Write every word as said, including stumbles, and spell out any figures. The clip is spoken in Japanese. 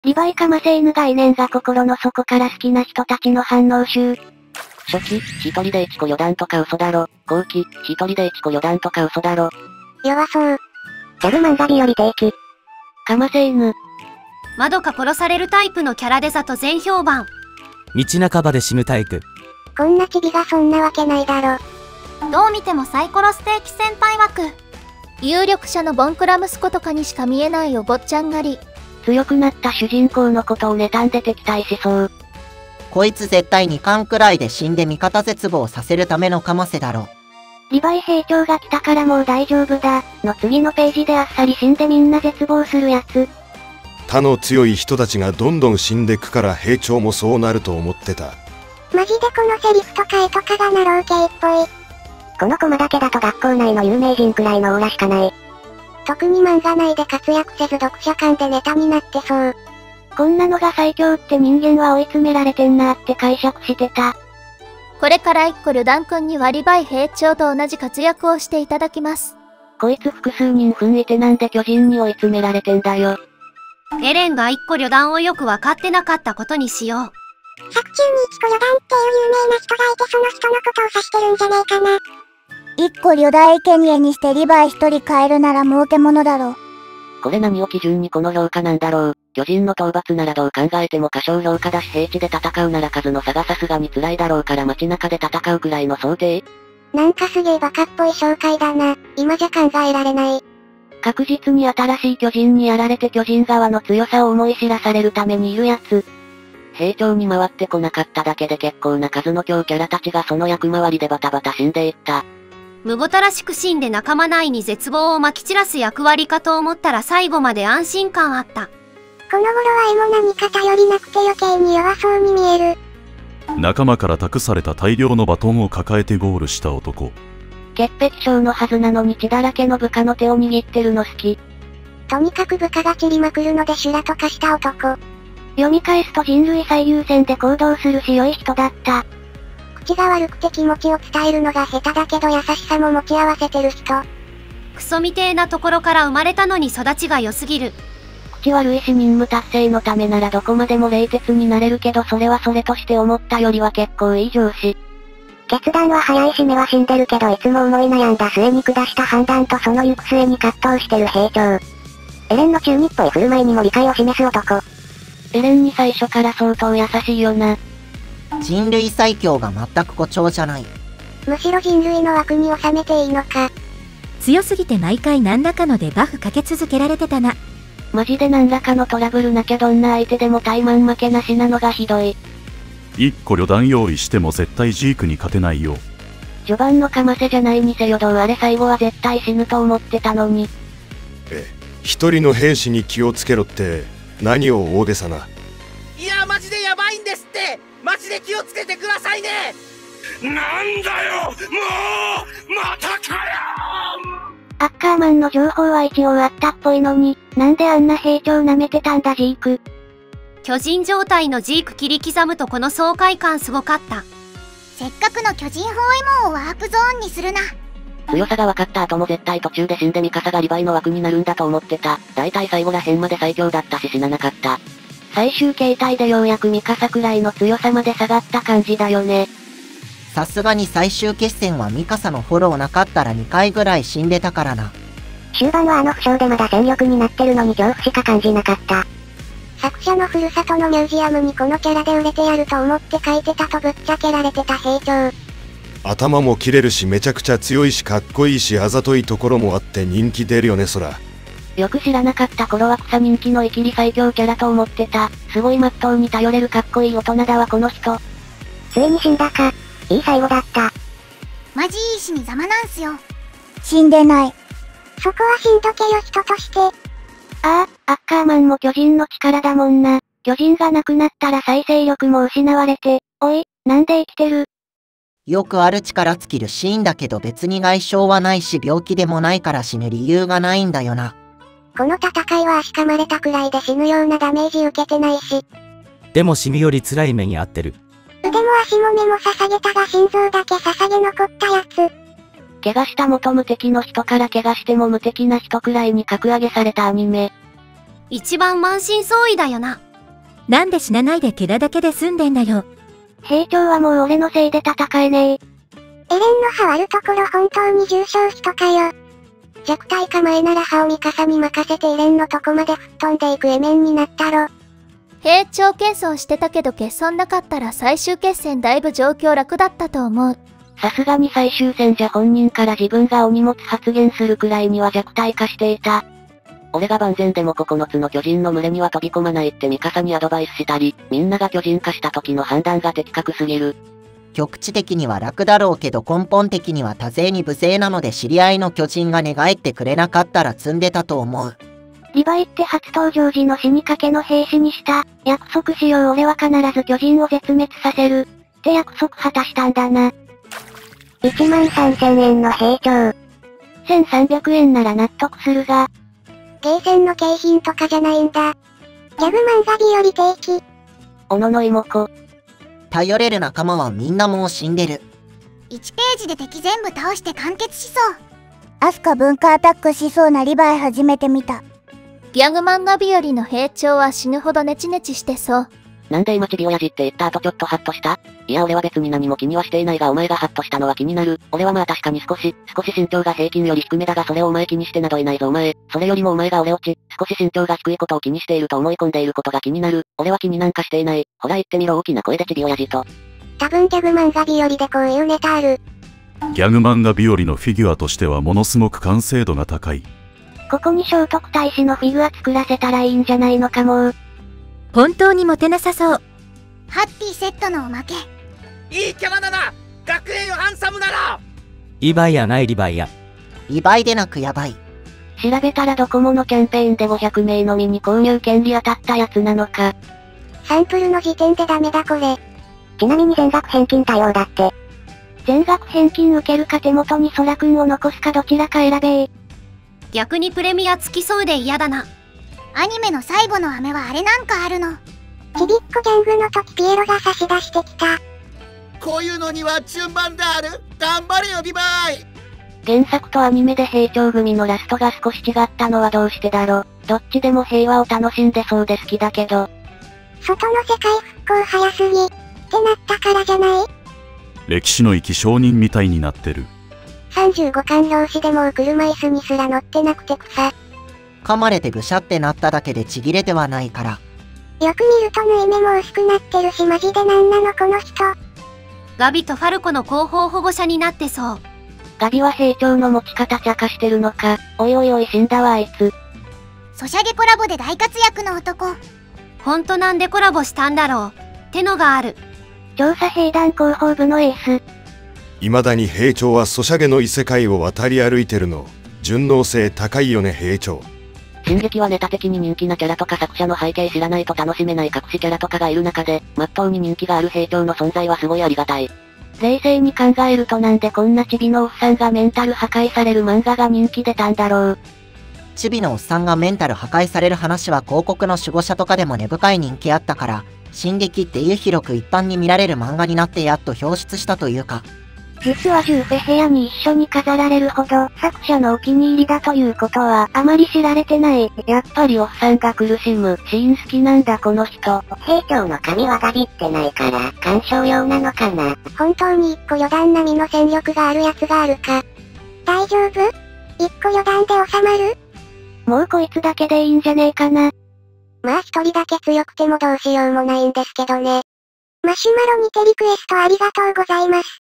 リヴァイかませ犬概念が心の底から好きな人たちの反応集。 初期、一人で一子余談とか嘘だろ。後期、一人で一子余談とか嘘だろ。 弱そう。ギャグ漫画日和定期。 かませ犬。 窓か殺されるタイプのキャラデザと全評判。 道半ばで死ぬタイプ。 こんなチビがそんなわけないだろ。 どう見てもサイコロステーキ先輩枠。有力者のボンクラ息子とかにしか見えないお坊ちゃん狩り。 強くなった主人公のことを妬んで敵対しそう。 こいつ絶対にかんくらいで死んで味方絶望させるためのかませだろ。 リヴァイ兵長が来たからもう大丈夫だ、の次のページであっさり死んでみんな絶望するやつ。 他の強い人たちがどんどん死んでくから兵長もそうなると思ってた。 マジでこのセリフとか絵とかがナロー系っぽい。このコマだけだと学校内の有名人くらいのオーラしかない。特に漫画内で活躍せず読者間でネタになってそう。 こんなのが最強って人間は追い詰められてんなーって解釈してた。 これから一個旅団くんにはリヴァイ兵長と同じ活躍をしていただきます。 こいつ複数人踏んいてなんで巨人に追い詰められてんだよ。 エレンが一個旅団をよくわかってなかったことにしよう。 作中に一個旅団っていう有名な人がいてその人のことを指してるんじゃねえかな。 一個旅団生贄にしてリヴァイ一人変えるなら儲けものだろう。 これ何を基準にこの評価なんだろう。巨人の討伐ならどう考えても過小評価だし平地で戦うなら数の差がさすがに辛いだろうから街中で戦うくらいの想定。 なんかすげえバカっぽい紹介だな。今じゃ考えられない。 確実に新しい巨人にやられて巨人側の強さを思い知らされるためにいるやつ。 兵長に回ってこなかっただけで結構な数の強キャラたちがその役回りでバタバタ死んでいった。 むごたらしく死んで仲間内に絶望をまき散らす役割かと思ったら最後まで安心感あった。 この頃は絵も何か頼りなくて余計に弱そうに見える。 仲間から託された大量のバトンを抱えてゴールした男。 潔癖症のはずなのに血だらけの部下の手を握ってるの好き。 とにかく部下が散りまくるので修羅とかした男。 読み返すと人類最優先で行動するし良い人だった。 口が悪くて気持ちを伝えるのが下手だけど優しさも持ち合わせてる人。 クソみてえなところから生まれたのに育ちが良すぎる。 口悪いし任務達成のためならどこまでも冷徹になれるけどそれはそれとして思ったよりは結構いい上司。 決断は早いし目は死んでるけどいつも思い悩んだ末に下した判断とその行く末に葛藤してる兵長。エレンの中二っぽい振る舞いにも理解を示す男。 エレンに最初から相当優しいよな。 人類最強が全く誇張じゃない。 むしろ人類の枠に収めていいのか。 強すぎて毎回何らかのデバフかけ続けられてたな。 マジで何らかのトラブルなきゃどんな相手でも怠慢負けなしなのがひどい。 一個旅団用意しても絶対ジークに勝てないよ。 序盤のかませじゃないにせよどうあれ最後は絶対死ぬと思ってたのに。 え、一人の兵士に気をつけろって何を大げさな。 いやマジでヤバいんですって。マジで気をつけてくださいね。 なんだよもうまたかよ。 アッカーマンの情報は一応あったっぽいのに、なんであんな兵長舐めてたんだジーク。 巨人状態のジーク切り刻むとこの爽快感すごかった。 せっかくの巨人包囲網をワープゾーンにするな。 強さが分かった後も絶対途中で死んでミカサがリヴァイの枠になるんだと思ってた。だいたい最後らへんまで最強だったし死ななかった。 最終形態でようやくミカサくらいの強さまで下がった感じだよね。 さすがに最終決戦はミカサのフォローなかったらにかいぐらい死んでたからな。 終盤はあの負傷でまだ戦力になってるのに恐怖しか感じなかった。作者のふるさとのミュージアムにこのキャラで売れてやると思って書いてたとぶっちゃけられてた兵長。 頭も切れるしめちゃくちゃ強いしかっこいいしあざといところもあって人気出るよねそら。 よく知らなかった頃は草人気のイキリ最強キャラと思ってた。すごい真っ当に頼れるかっこいい大人だわこの人。 ついに死んだか。いい最後だった。 マジいい死にざまなんすよ。 死んでない。そこは死んどけよ人として。 ああ、アッカーマンも巨人の力だもんな。巨人がなくなったら再生力も失われて、おい、なんで生きてる？ よくある力尽きるシーンだけど別に外傷はないし病気でもないから死ぬ理由がないんだよな。 この戦いは足噛まれたくらいで死ぬようなダメージ受けてないし。 でも死ぬより辛い目に遭ってる。 腕も足も目も捧げたが心臓だけ捧げ残ったやつ。 怪我した元無敵の人から怪我しても無敵な人くらいに格上げされたアニメ。 一番満身創痍だよな。 なんで死なないで怪我だけで済んでんだよ。 兵長はもう俺のせいで戦えねえ。 エレンの歯割るところ本当に重傷人かよ。弱体化前なら歯をミカサに任せてエレンのとこまで吹っ飛んでいくエメンになったろ。 兵長謙遜してたけど欠損なかったら最終決戦だいぶ状況楽だったと思う。 さすがに最終戦じゃ本人から自分がお荷物発言するくらいには弱体化していた。俺が万全でもここのつの巨人の群れには飛び込まないってミカサにアドバイスしたり、みんなが巨人化した時の判断が的確すぎる。 局地的には楽だろうけど根本的には多勢に無勢なので知り合いの巨人が寝返ってくれなかったら積んでたと思う。 リヴァイって初登場時の死にかけの兵士にした。約束しよう俺は必ず巨人を絶滅させる。って約束果たしたんだな。 いちまんさんぜんえんの兵長。 せんさんびゃくえんなら納得するが。 ゲーセンの景品とかじゃないんだ。ギャグ漫画日和定期。 小野の妹子。 頼れる仲間はみんなもう死んでる。 いちページで敵全部倒して完結しそう。 アスカ文化アタックしそうなリヴァイ初めて見た。 ギャグ漫画日和の兵長は死ぬほどネチネチしてそう。 なんで今ちび親父って言った後ちょっとハッとした？いや俺は別に何も気にはしていないがお前がハッとしたのは気になる。俺はまあ確かに少し、少し身長が平均より低めだがそれをお前気にしてなどいないぞお前。それよりもお前が俺落ち、少し身長が低いことを気にしていると思い込んでいることが気になる。俺は気になんかしていない。ほら言ってみろ大きな声でちび親父と。 多分ギャグ漫画日和でこういうネタある。 ギャグ漫画日和のフィギュアとしてはものすごく完成度が高い。 ここに聖徳太子のフィギュア作らせたらいいんじゃないのかも。 本当にモテなさそう。 ハッピーセットのおまけ。 いいキャラだな。学園よハンサムなら。 イバイやないリバイや。 リバイでなくやばい。 調べたらドコモのキャンペーンでごひゃくめいのみに購入権利当たったやつなのか。 サンプルの時点でダメだこれ。ちなみに全額返金対応だって。 全額返金受けるか手元にソラくんを残すかどちらか選べー。 逆にプレミアつきそうで嫌だな。 アニメの最後の飴はあれなんかあるの。 ちびっこギャングの時ピエロが差し出してきた。 こういうのには順番である。頑張れよリヴァイ。 原作とアニメで兵長組のラストが少し違ったのはどうしてだろ。どっちでも平和を楽しんでそうで好きだけど。 外の世界復興早すぎ。ってなったからじゃない？ 歴史の生き証人みたいになってる。 さんじゅうごかん表紙でもう車椅子にすら乗ってなくて草。 噛まれてぐしゃってなっただけでちぎれてはないから。 よく見ると縫い目も薄くなってるしマジでなんなのこの人。 ガビとファルコの後方保護者になってそう。 ガビは兵長の持ち方茶化してるのか。おいおいおい死んだわあいつ。 ソシャゲコラボで大活躍の男。 ほんとなんでコラボしたんだろう。ってのがある。 調査兵団広報部のエース。 未だに兵長はソシャゲの異世界を渡り歩いてるの。順応性高いよね兵長。 進撃はネタ的に人気なキャラとか作者の背景知らないと楽しめない隠しキャラとかがいる中で、まっとうに人気がある兵長の存在はすごいありがたい。冷静に考えるとなんでこんなチビのおっさんがメンタル破壊される漫画が人気出たんだろう。 チビのおっさんがメンタル破壊される話は広告の守護者とかでも根深い人気あったから、進撃っていう広く一般に見られる漫画になってやっと表出したというか。 実はジューフェ部屋に一緒に飾られるほど作者のお気に入りだということはあまり知られてない。 やっぱりおっさんが苦しむシーン好きなんだこの人。 兵長の髪はガビってないから鑑賞用なのかな。本当に一個余談並みの戦力があるやつがあるか。大丈夫？一個余談で収まる？ もうこいつだけでいいんじゃねえかな。 まあ一人だけ強くてもどうしようもないんですけどね。マシュマロにてリクエストありがとうございます。